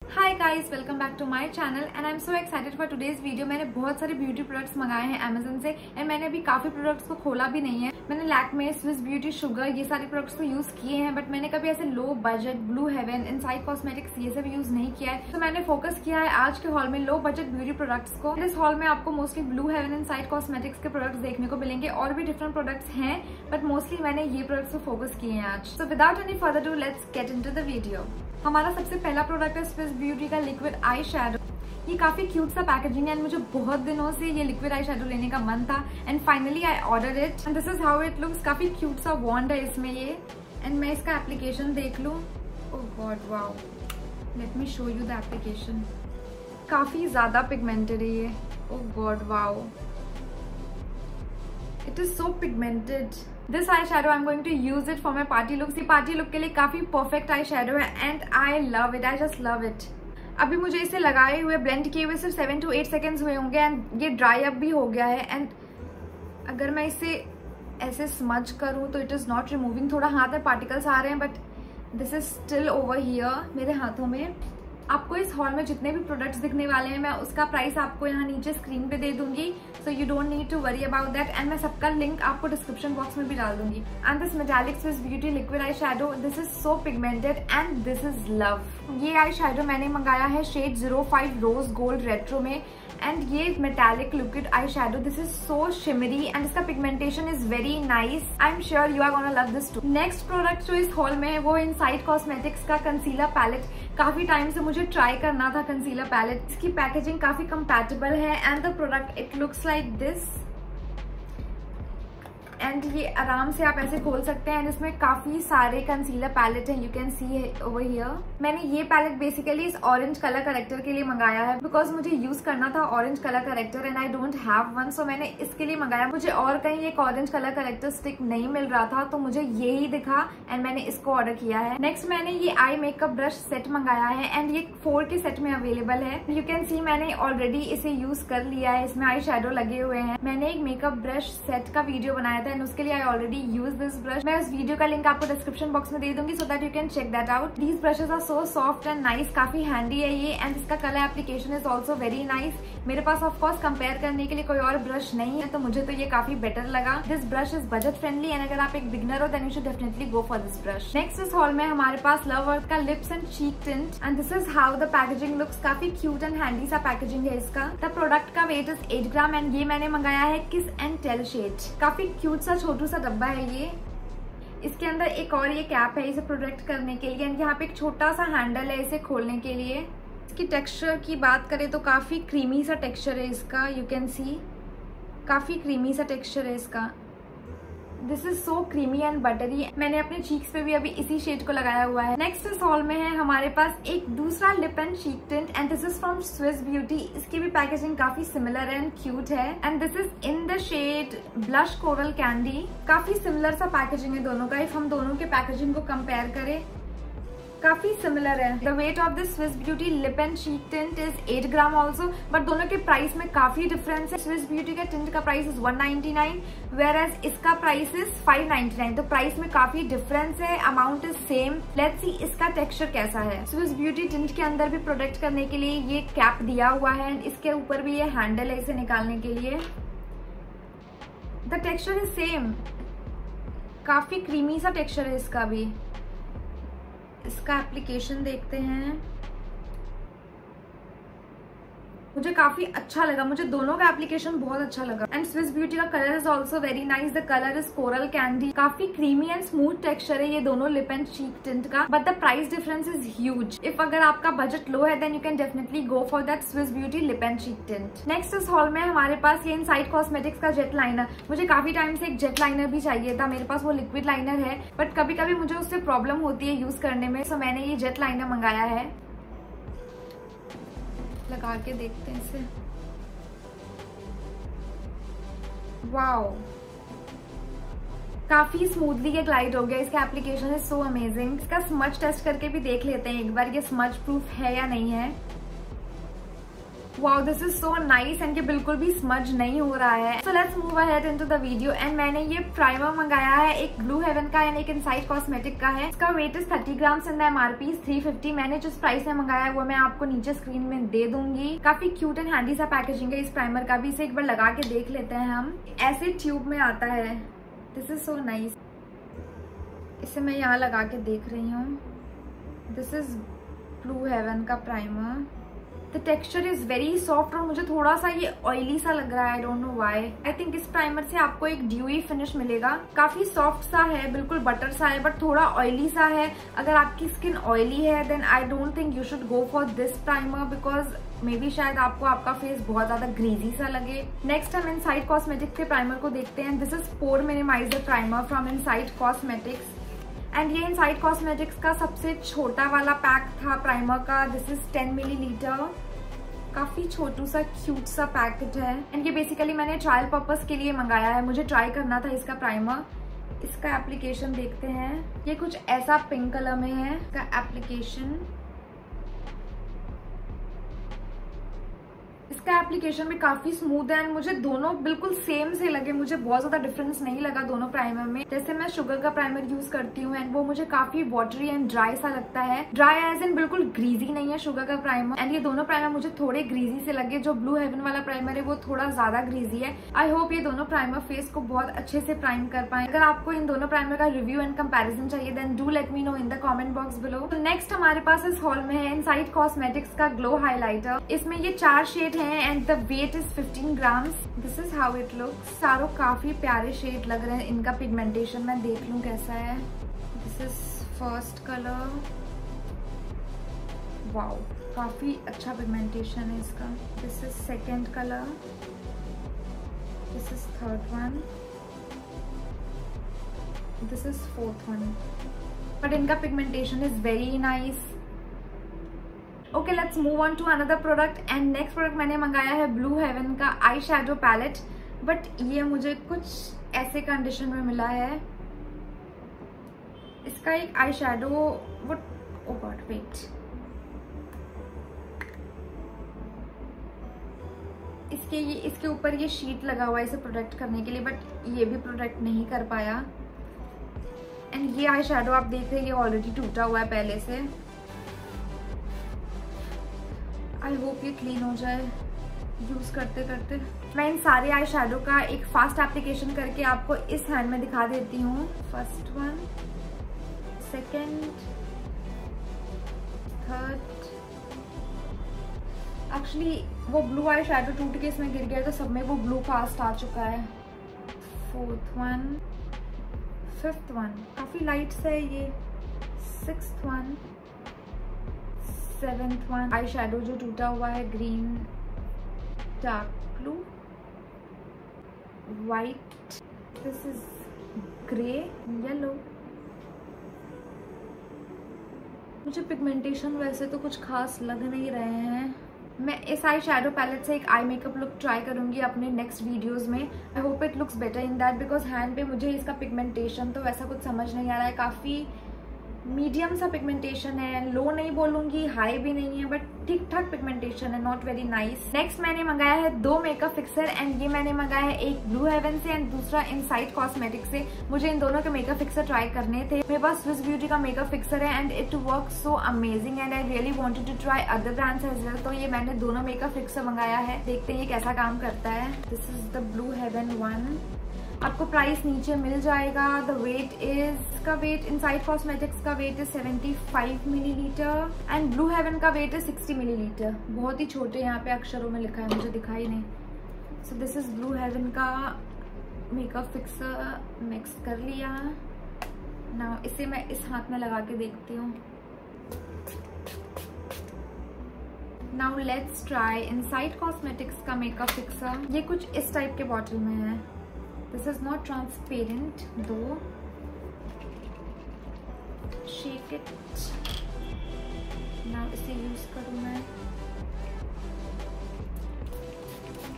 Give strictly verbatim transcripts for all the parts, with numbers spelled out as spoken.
Hi guys, welcome back to my channel and I am so excited for today's video. मैंने बहुत सारे beauty products मंगाए हैं Amazon से एंड मैंने अभी काफी प्रोडक्ट्स को खोला भी नहीं है। मैंने लैक्मे, स्विस ब्यूटी, शुगर ये सारे प्रोडक्ट्स तो यूज किए हैं, बट मैंने कभी ऐसे low budget, Blue Heaven, Insight Cosmetics ये सब यूज नहीं किया है। तो मैंने फोकस किया है आज के हॉल में लो बजट ब्यूटी प्रोडक्ट्स को। इस हॉल में आपको mostly Blue Heaven, Insight Cosmetics के प्रोडक्ट्स देखने को मिलेंगे। और भी डिफरेंट प्रोडक्ट्स हैं, बट मोस्टली मैंने ये प्रोडक्ट्स को फोकस किए हैं आज। So without any further do, let's get into the video. हमारा सबसे पहला प्रोडक्ट है स्विस ब्यूटी का लिक्विड आई शैडो। ये काफी क्यूट सा पैकेजिंग है एंड मुझे बहुत दिनों से ये लिक्विड आई शैडो लेने का मन था and finally I order it and this is how it looks. काफी क्यूट सा वॉन्ड है इसमें ये एंड मैं इसका एप्लीकेशन देख लूं। Oh God, wow, let me show you the application. काफी ज्यादा पिगमेंटेड है ये। Oh God, wow, it is so pigmented. This eye shadow I am going to use it for my party look. ये party look के लिए काफी perfect eye shadow है and I love it, I just love it. अभी मुझे इसे लगाए हुए, ब्लेंड किए हुए सिर्फ सेवन टू एट सेकेंड्स हुए होंगे एंड ये ड्राई अप भी हो गया है। एंड अगर मैं इसे ऐसे स्मज करूं तो इट इज नॉट रिमूविंग। थोड़ा हाथ में पार्टिकल्स आ रहे हैं but this is still over here मेरे हाथों में। आपको इस हॉल में जितने भी प्रोडक्ट्स दिखने वाले हैं, मैं उसका प्राइस आपको यहाँ नीचे स्क्रीन पे दे दूंगी, so you don't need to worry about that. And मैं सबका लिंक आपको डिस्क्रिप्शन बॉक्स में भी डाल दूंगी। And this metallic Swiss Beauty liquid eye shadow, this is so pigmented and this is love. ये आई शैडो मैंने मंगाया है shade zero five rose gold retro में एंड ये metallic liquid eye shadow, this is so shimmery and इसका pigmentation is very nice. I am sure you are gonna love this too. Next product जो इस haul में है वो Insight Cosmetics का concealer palette. काफी टाइम से मुझे ट्राई करना था कंसीलर पैलेट। इसकी पैकेजिंग काफी कंपैटिबल है and the product it looks like this and ये आराम से आप ऐसे खोल सकते हैं एंड इसमें काफी सारे कंसीलर पैलेट हैं, you can see over here. मैंने ये पैलेट बेसिकली इस ऑरेंज कलर करेक्टर के लिए मंगाया है बिकॉज मुझे यूज करना था orange colour corrector and I don't have one, so मैंने इसके लिए मंगाया। मुझे और कहीं एक ऑरेंज कलर करेक्टर स्टिक नहीं मिल रहा था तो मुझे ये ही दिखा एंड मैंने इसको ऑर्डर किया है। नेक्स्ट मैंने ये आई मेकअप ब्रश सेट मंगाया है एंड ये फोर के सेट में अवेलेबल है। यू कैन सी मैंने ऑलरेडी इसे यूज कर लिया है, इसमें आई शैडो लगे हुए हैं। मैंने एक मेकअप ब्रश सेट का वीडियो बनाया था एंड उसके लिए I already use this brush. मैं उस वीडियो का लिंक आपको डिस्क्रिप्शन बॉक्स में दे दूंगी so that you can check that out. These brushes are so soft and nice, काफी हैंडी है ये एंड इसका colour application is also very nice. मेरे पास ऑफ कोर्स कंपेयर करने के लिए कोई और ब्रश नहीं है तो मुझे तो ये काफी बेटर लगा। This brush is budget friendly and अगर आप एक बिगनर हो then you should definitely go for this brush. Next इस हॉल में हमारे पास लव अर्थ का lips and cheek tint and this is how the packaging looks. काफी क्यूट एंड हैंडी सा पैकेजिंग है इसका। द प्रोडक्ट का weight is eight gram and ये मैंने मंगाया है किस एंड टेल शेड। काफी क्यूट सा छोटू सा डब्बा है ये। इसके अंदर एक और ये कैप है इसे प्रोटेक्ट करने के लिए एंड यहाँ पे एक छोटा सा हैंडल है इसे खोलने के लिए। इसकी टेक्सचर की बात करें तो काफी क्रीमी सा टेक्सचर है इसका, यू कैन सी काफी क्रीमी सा टेक्सचर है इसका। This is so creamy and buttery. मैंने अपने चीक्स पे भी अभी इसी शेड को लगाया हुआ है। नेक्स्ट इस हॉल में है हमारे पास एक दूसरा lip and cheek tint and this is from Swiss Beauty. इसकी भी पैकेजिंग काफी सिमिलर एंड क्यूट है and this is in the shade blush coral candy. काफी सिमिलर सा पैकेजिंग है दोनों का। इफ हम दोनों के पैकेजिंग को कंपेयर करें काफी सिमिलर है। The weight of this Swiss Beauty lip and cheek tint is eight gram also, but दोनों के प्राइस में काफी डिफरेंस है। स्विस ब्यूटी का टिंट का price is one ninety nine whereas इसका price is five ninety nine. तो price में काफी डिफरेंस है, amount is same. Let's see इसका टेक्सचर कैसा है। स्विस ब्यूटी टिंट के अंदर भी प्रोटेक्ट करने के लिए ये कैप दिया हुआ है एंड इसके ऊपर भी ये हैंडल है इसे निकालने के लिए। द टेक्सचर इज सेम, काफी क्रीमी सा टेक्सचर है इसका भी। इसका एप्लीकेशन देखते हैं। मुझे काफी अच्छा लगा, मुझे दोनों का एप्लीकेशन बहुत अच्छा लगा एंड स्विस ब्यूटी का colour is also very nice. The colour is coral candy. काफी क्रीमी एंड स्मूथ टेक्सचर है ये दोनों लिप एंड चीक टिंट का, but the price difference is huge. If अगर आपका बजट लो है then you can definitely go for that Swiss Beauty lip and cheek tint. Next इस haul में हमारे पास ये इनसाइड कॉस्मेटिक्स का जेट लाइनर। मुझे काफी टाइम से एक जेट लाइनर भी चाहिए था। मेरे पास वो लिक्विड लाइनर है बट कभी कभी मुझे उससे प्रॉब्लम होती है यूज करने में, सो मैंने ये जेट लाइनर मंगाया है। लगा के देखते हैं इसे। वाओ, काफी स्मूथली ये ग्लाइड हो गया। इसका एप्लीकेशन इज सो अमेजिंग। इसका स्मच टेस्ट करके भी देख लेते हैं एक बार ये स्मच प्रूफ है या नहीं है। Wow, this is so nice and ये बिल्कुल भी स्मज नहीं हो रहा है। So let's move ahead into the video. And मैंने ये प्राइमर मंगाया है, एक ब्लू हेवन का एंड एक इनसाइड कॉस्मेटिक का है। इसका weight is thirty grams and MRP three fifty. मैंने जिस प्राइस में मंगाया है वो मैं आपको नीचे स्क्रीन में दे दूंगी। काफी क्यूट एंड हैंडी सा पैकेजिंग है इस प्राइमर का भी। इसे एक बार लगा के देख लेते हैं हम। ऐसे ट्यूब में आता है, दिस इज सो नाइस। इसे मैं यहाँ लगा के देख रही हूँ। दिस इज ब्लू हेवन का primer. The texture is very soft और मुझे थोड़ा सा ये ऑयली सा लग रहा है, I don't know why. I think इस प्राइमर से आपको एक ड्यूई फिनिश मिलेगा। काफी सॉफ्ट सा है, बिल्कुल बटर सा है, बट थोड़ा ऑयली सा है। अगर आपकी स्किन ऑयली है then I don't think you should go for this primer, because may be शायद आपको आपका फेस बहुत ज्यादा ग्रीजी सा लगे। नेक्स्ट हम इनसाइड कॉस्मेटिक्स के प्राइमर को देखते हैं। This is pore minimiser primer from Insight Cosmetics and ये इनसाइड कॉस्मेटिक्स का सबसे छोटा वाला पैक था प्राइमर का। This is ten millilitre. काफी छोटू सा क्यूट सा पैकेट है एंड ये बेसिकली मैंने ट्रायल पर्पस के लिए मंगाया है। मुझे ट्राई करना था इसका प्राइमर। इसका एप्लीकेशन देखते हैं। ये कुछ ऐसा पिंक कलर में है इसका एप्लीकेशन। इसका एप्लीकेशन भी काफी स्मूथ है एंड मुझे दोनों बिल्कुल सेम से लगे। मुझे बहुत ज्यादा डिफरेंस नहीं लगा दोनों प्राइमर में। जैसे मैं शुगर का प्राइमर यूज करती हूँ एंड वो मुझे काफी वाटरी एंड ड्राई सा लगता है। ड्राई एज इन बिल्कुल ग्रीजी नहीं है शुगर का प्राइमर। एंड ये दोनों प्राइमर मुझे थोड़े ग्रीजी से लगे। जो ब्लू हेवन वाला प्राइमर है वो थोड़ा ज्यादा ग्रीजी है। आई होप ये दोनों प्राइमर फेस को बहुत अच्छे से प्राइम कर पाए। अगर आपको इन दोनों प्राइमर का रिव्यू एंड कंपेरिजन चाहिए then do let me know in the comment box below. Next हमारे पास इस हॉल में है इनसाइड कॉस्मेटिक्स का ग्लो हाईलाइटर। इसमें ये चार शेड है and the weight is fifteen grams. This is how it looks. चारों काफी प्यारे शेड लग रहे हैं। इनका पिगमेंटेशन मैं देख लूं कैसा है। This is first colour. Wow, काफी अच्छा पिगमेंटेशन है इसका। This is second colour. This is third one. This is fourth one. But इनका pigmentation is very nice. Okay, let's move on to another product. And next product मैंने मंगाया है blue Heaven का आई shadow palette. But ये मुझे कुछ ऐसे condition में मिला है। इसका एक आई शैडो वो ओ गॉड वेट इसके ये इसके ऊपर ये शीट लगा हुआ है इसे प्रोटेक्ट करने के लिए, बट ये भी प्रोटेक्ट नहीं कर पाया। एंड ये आई शैडो आप देख रहे हैं ये ऑलरेडी टूटा हुआ है पहले से। आई होप ये क्लीन हो जाए यूज करते करते। मैं इन सारे आई शैडो का एक फास्ट एप्लीकेशन करके आपको इस हैंड में दिखा देती हूँ। First one, second, third. Actually वो ब्लू आई शैडो टूट के इसमें गिर गया तो सब में वो ब्लू फास्ट आ चुका है। फोर्थ वन, फिफ्थ वन, काफी लाइट है ये। Sixth one, seventh one. Eye shadow जो टूटा हुआ है green, dark blue, white, this is grey, yellow. मुझे पिगमेंटेशन वैसे तो कुछ खास लग नहीं रहे हैं। मैं इस आई शैडो पैलेट से एक आई मेकअप लुक ट्राई करूंगी अपने नेक्स्ट वीडियोस में। I hope it looks better in that, because hand पे मुझे इसका पिगमेंटेशन तो वैसा कुछ समझ नहीं आ रहा है। काफी मीडियम सा पिगमेंटेशन है। लो नहीं बोलूंगी, हाई भी नहीं है, बट ठीक ठाक पिगमेंटेशन है, नॉट वेरी नाइस। नेक्स्ट मैंने मंगाया है दो मेकअप फिक्सर एंड ये मैंने मंगाया है एक ब्लू हेवन से एंड दूसरा इनसाइड कॉस्मेटिक से। मुझे इन दोनों के मेकअप फिक्सर ट्राई करने थे। मेरे पास स्विस ब्यूटी का मेकअप फिक्सर है and it work so amazing and I really wanted to try other brands as well. तो ये मैंने दोनों मेकअप फिक्सर मंगाया है, देखते हैं ये कैसा काम करता है। This is the Blue Heaven one. आपको प्राइस नीचे मिल जाएगा। द वेट इज का वेट इनसाइड कॉस्मेटिक्स का weight is seventy five millilitre and Blue Heaven का वेट इज सिक्सटी मिलीलीटर। बहुत ही छोटे यहाँ पे अक्षरों में लिखा है, मुझे दिखाई नहीं। So this is Blue Heaven का मेकअप फिक्सर। मिक्स कर लिया। नाउ इसे मैं इस हाथ में लगा के देखती हूँ। Now let's try Inside Cosmetics का मेकअप फिक्सर। ये कुछ इस टाइप के बॉटल में है। This is not transparent though. Shake it. Now इसे यूज करूँ मैं।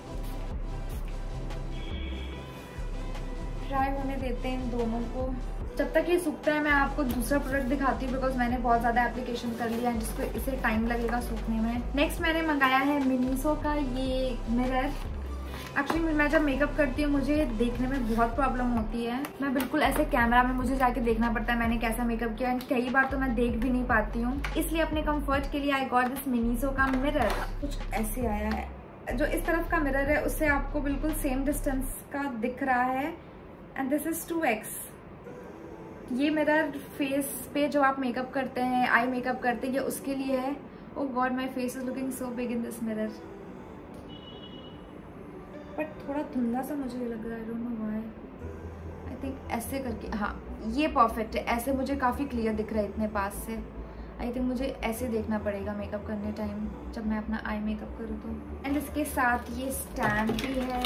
ट्राई होने देते हैं इन दोनों को। जब तक ये सूखता है मैं आपको दूसरा प्रोडक्ट दिखाती हूँ, बिकॉज मैंने बहुत ज़्यादा एप्लीकेशन कर लिया है जिसको इसे टाइम लगेगा सूखने में। नेक्स्ट मैंने मंगाया है मिनीसो का ये मिरर। एक्चुअली मैं जब मेकअप करती हूँ मुझे देखने में बहुत प्रॉब्लम होती है। मैं बिल्कुल ऐसे कैमरा में मुझे जाके देखना पड़ता है मैंने कैसा मेकअप किया, एंड कई बार तो मैं देख भी नहीं पाती हूँ। इसलिए अपने कंफर्ट के लिए आई गॉट दिस मिनीसो का मिरर। कुछ ऐसे आया है। जो इस तरफ का मिरर है उससे आपको बिल्कुल सेम डिस्टेंस का दिख रहा है, and this is two X. ये मिरर फेस पे जो आप मेकअप करते हैं, आई मेकअप करते हैं, ये उसके लिए है। Oh god, my face is looking so big in this mirror, but थोड़ा धुंधला सा मुझे लग रहा है, I don't know why. I think ऐसे करके, हाँ ये परफेक्ट है। ऐसे मुझे काफ़ी क्लियर दिख रहा है इतने पास से। आई थिंक मुझे ऐसे देखना पड़ेगा मेकअप करने टाइम जब मैं अपना आई मेकअप करूँ तो। एंड इसके साथ ये स्टैंड भी है,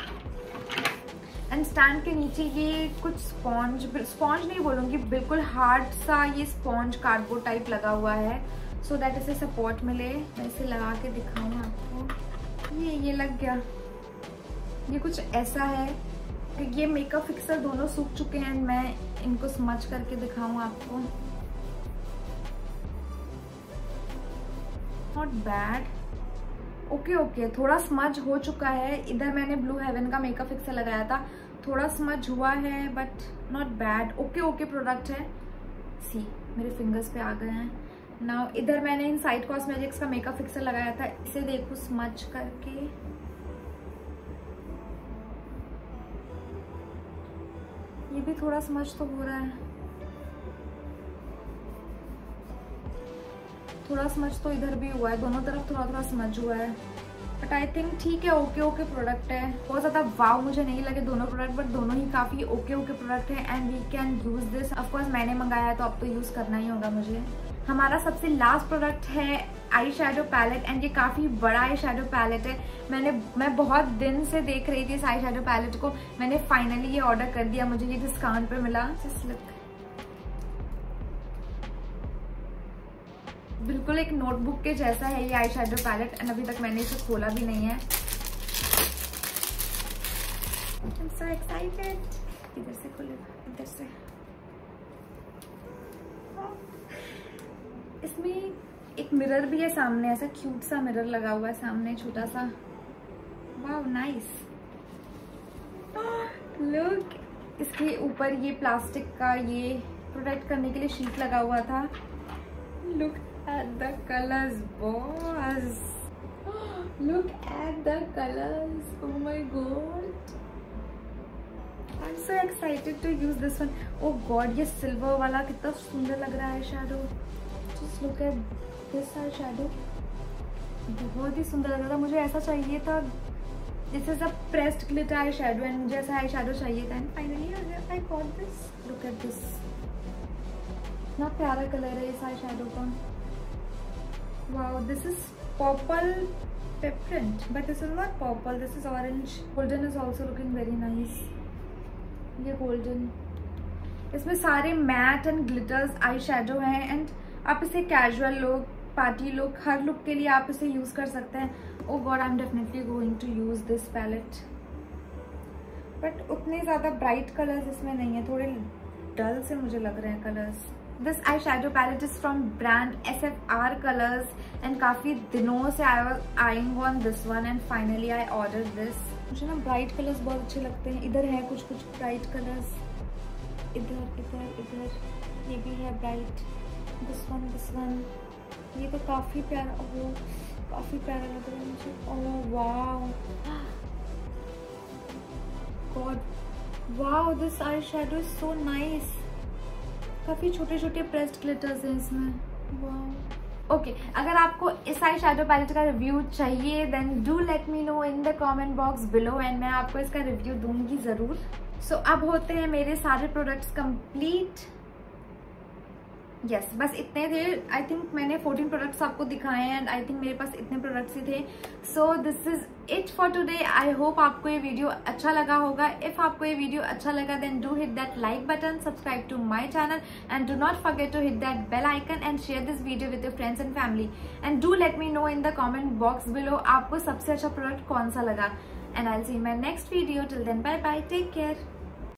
एंड स्टैंड के नीचे ये कुछ स्पॉन्ज स्पॉन्ज नहीं बोलूँगी, बिल्कुल हार्ड सा ये स्पॉन्ज कार्डबोर्ड टाइप लगा हुआ है, सो दैट इसे सपोर्ट मिले। मैं इसे लगा के दिखाऊँ आपको। ये ये लग गया। ये कुछ ऐसा है कि ये मेकअप फिक्सर दोनों सूख चुके हैं, मैं इनको स्मच करके दिखाऊं आपको। नॉट बैड, ओके ओके, थोड़ा स्मच हो चुका है। इधर मैंने ब्लू हेवन का मेकअप फिक्सर लगाया था, थोड़ा स्मच हुआ है, but not bad. Okay okay product है। सी मेरे फिंगर्स पे आ गए हैं नाउ। इधर मैंने इन साइड कॉस्मेटिक्स का मेकअप फिक्सर लगाया था, इसे देखो स्मच करके। ये भी थोड़ा स्मच तो हो रहा है, थोड़ा स्मच तो इधर भी हुआ है, दोनों तरफ थोड़ा थोड़ा स्मच हुआ है, बट आई थिंक ठीक है। ओके ओके प्रोडक्ट है। बहुत ज़्यादा वाव मुझे नहीं लगे दोनों प्रोडक्ट, बट दोनों ही काफ़ी ओके ओके प्रोडक्ट है, and we can use this. Of course मैंने मंगाया है तो अब तो यूज़ करना ही होगा मुझे। हमारा सबसे लास्ट प्रोडक्ट है आई शैडो पैलेट, एंड ये काफ़ी बड़ा आई शैडो पैलेट है। मैंने मैं बहुत दिन से देख रही थी इस आई शैडो पैलेट को, मैंने फाइनली ये ऑर्डर कर दिया, मुझे ये डिस्काउंट पे मिला। जस्ट लुक, बिल्कुल एक नोटबुक के जैसा है ये आई शैडो पैलेट, एंड अभी तक मैंने इसे खोला भी नहीं है। I'm so excited। इधर से खोले, इधर से। इसमें एक मिरर भी है सामने, ऐसा क्यूट सा मिरर लगा हुआ है सामने छोटा सा। वाव नाइस। लुक, इसके ऊपर ये प्लास्टिक का ये प्रोटेक्ट करने के लिए शीट लगा हुआ था। Look at the colours boss, look at the colours, oh my god, I am so excited to use this one. Oh god, ये सिल्वर वाला कितना सुंदर लग रहा है shadow. Just look at this eye shadow, बहुत ही सुंदर लग रहा था। मुझे ऐसा चाहिए था, this is a pressed glitter eye shadow, and मुझे ऐसा आई शैडो चाहिए था, and finally I got this. Look at this, इतना प्यारा कलर है इस आई शैडो का। Wow, this is purple apparent, but this is not purple, this is orange. Golden is also looking very nice. ये golden, इसमें सारे matte and glitters eye shadow हैं, एंड आप इसे कैजुअल लुक, पार्टी लुक, हर look के लिए आप इसे यूज कर सकते हैं। Oh god, I am definitely going to use this palette, but उतने ज्यादा ब्राइट कलर्स इसमें नहीं है, थोड़े डल से मुझे लग रहे हैं colours. This eye shadow palette is from brand S F R colours, and काफी दिनों से I was eyeing on this one, and finally I order this. मुझे ना ब्राइट कलर्स बहुत अच्छे लगते हैं। इधर है कुछ कुछ ब्राइट कलर्स, इधर इधर इधर ये भी है bright, this one this one. ये तो काफी प्यारा, वो काफी प्यारा लग रहा है मुझे। Oh wow god, wow, this eye shadow is so nice. काफी छोटे छोटे प्रेस्ड ग्लिटर्स हैं इसमें। वाओ। ओके, अगर आपको इस आई शैडो पैलेट का रिव्यू चाहिए then do let me know in the comment box below, and मैं आपको इसका रिव्यू दूंगी जरूर। सो so, अब होते हैं मेरे सारे प्रोडक्ट्स कंप्लीट। यस yes, बस इतने थे। आई थिंक मैंने फोर्टीन प्रोडक्ट्स आपको दिखाए हैं, एंड आई थिंक मेरे पास इतने प्रोडक्ट्स ही थे। So this is it for today. I hope आपको ये वीडियो अच्छा लगा होगा। इफ आपको ये वीडियो अच्छा लगा then do hit that like button, subscribe to my channel, and do not forget to hit that bell icon, and share this video with your friends and family, and do let me know in the comment box below आपको सबसे अच्छा product कौन सा लगा, and I will see you in my next video. Till then bye bye, take care.